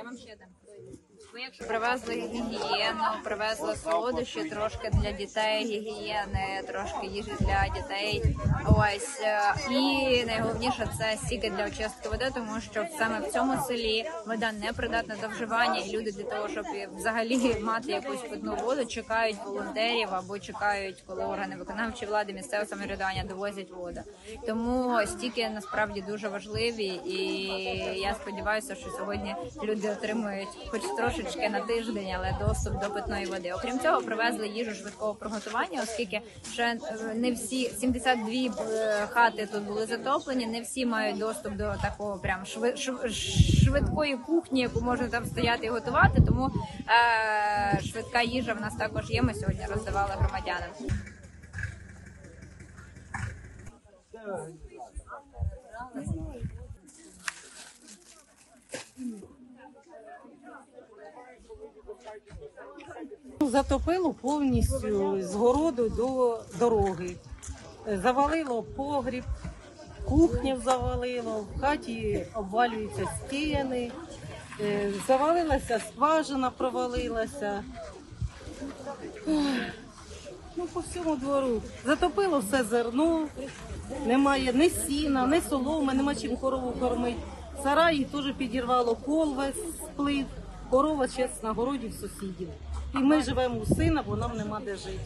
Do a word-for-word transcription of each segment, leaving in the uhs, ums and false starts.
вам ще дам. Ми якщо привезли гігієну, привезли солодощі, трошки для дітей, гігієни, трошки їжі для дітей. Ось і найголовніше це стійки для очистки води, тому що саме в цьому селі вода не придатна до вживання, і люди для того, щоб взагалі мати якусь питну воду, чекають волонтерів або чекають, коли органи виконавчої влади, місцевого самоврядування довозять воду. Тому стійки насправді дуже важливі, і я сподіваюся, що сьогодні люди отримують хоч трошечки на тиждень, але доступ до питної води. Окрім цього, привезли їжу швидкого приготування, оскільки ще не всі сімдесят дві хати тут були затоплені, не всі мають доступ до такого прям швид, швидкої кухні, яку можна там стояти і готувати. Тому е, швидка їжа в нас також є. Ми сьогодні роздавали громадянам. Затопило повністю з городу до дороги. Завалило погріб, кухню завалило, в хаті обвалюються стіни, завалилася скважина, провалилася. Ну, по всьому двору. Затопило все зерно, немає ні сіна, ні соломи, нема чим корову кормити. Сараї теж підірвало, пол весь сплив, корова ще на городі в сусідів. І ми живемо у сина, бо нам нема де жити.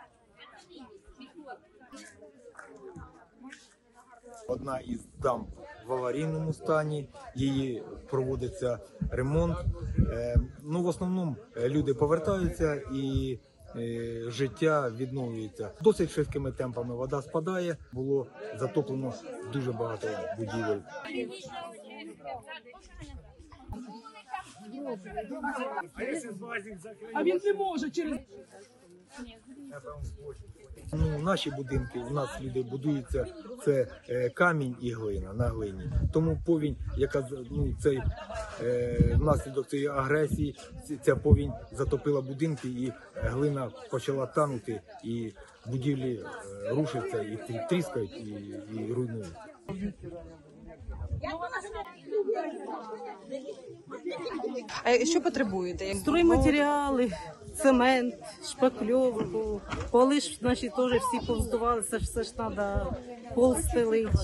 Одна із дам в аварійному стані, її проводиться ремонт. Ну, в основному люди повертаються і життя відновлюється. Досить швидкими темпами вода спадає, було затоплено дуже багато будівель. А він не може через... Ну, наші будинки, у нас люди будуються, це е, камінь і глина, на глині. Тому повінь, яка ну, цей, е, внаслідок цієї агресії, ця повінь затопила будинки і глина почала танути, і будівлі е, рушаться, і тріскають, і, і руйнують. А що потребуєте? Стройматеріали, цемент, шпакльовку, поли ж наші теж всі повздувалися, все ж треба пол стелити.